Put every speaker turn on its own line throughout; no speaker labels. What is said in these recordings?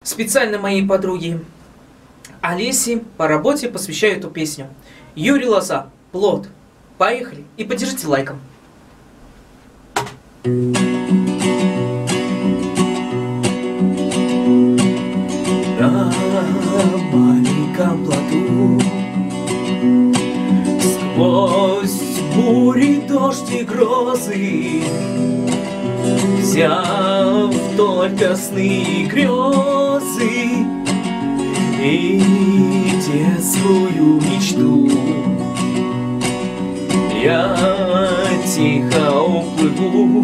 Специально моей подруге Олесе по работе посвящаю эту песню. Юрий Лоза, «Плод». Поехали и поддержите лайком. На маленьком плоту сквозь бури, дождь и грозы, взяв только сны и грезы и детскую мечту, я тихо уплыву,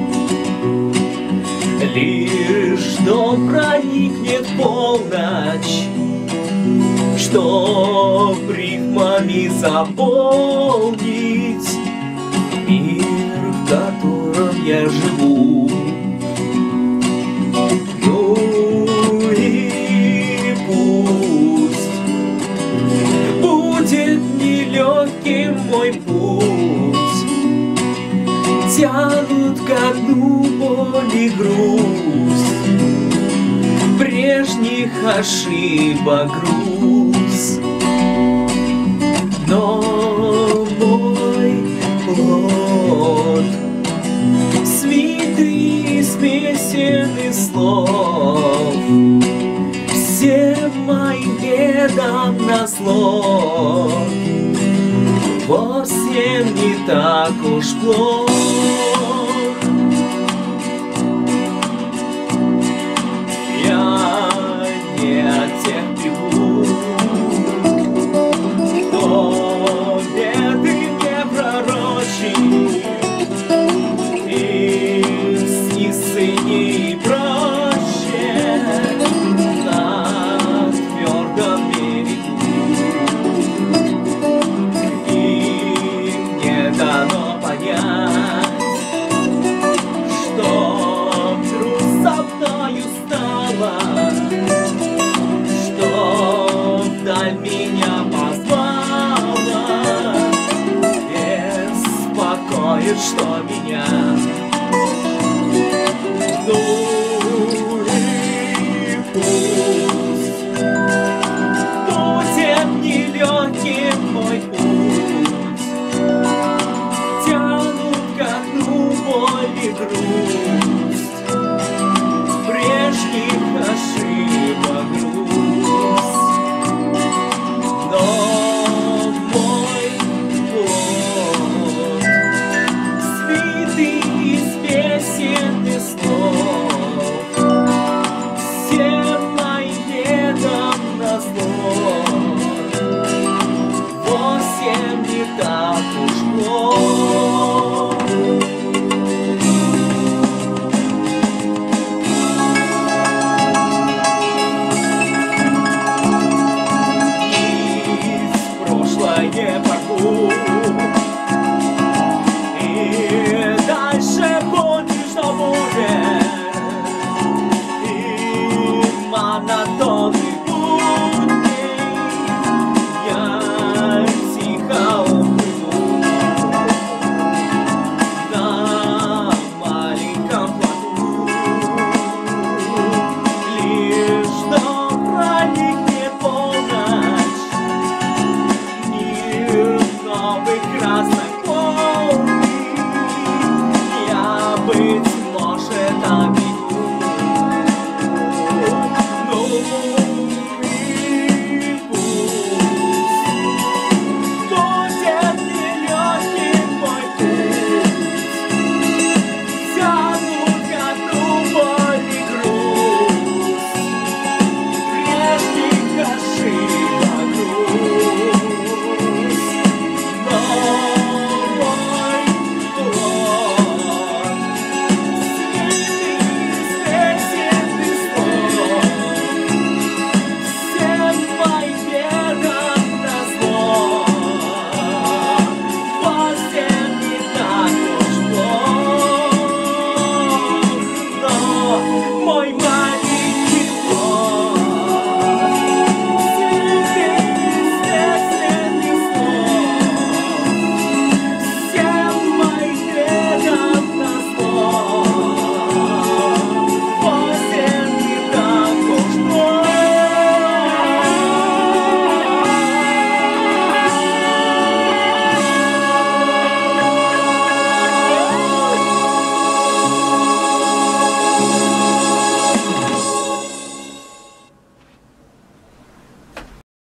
лишь дом проникнет полночь, чтоб рифмами заполнить мир, в котором я живу. Ну и пусть будет нелегким мой путь, тянут ко дну боль и грусть, прежних ошибок груз. Но мой плод свитый из песен и слов, всем моим бедам назло, вовсе не так уж плох. Я не от тех бегу, кто беды не пророчит, и снисыни проще на твердом берегу. Дано понять, что вдруг со мною стало, что вдаль меня позвала, беспокоит, что меня. Ну и пусть будет нелегким мой путь, боль и грусть, прежних ошибок грусть. Но мой плод свитый из песен и слов, всем моим бедам назло, вовсе не так уж плохо. Не порву, и дальше помнишь, что будет, и манат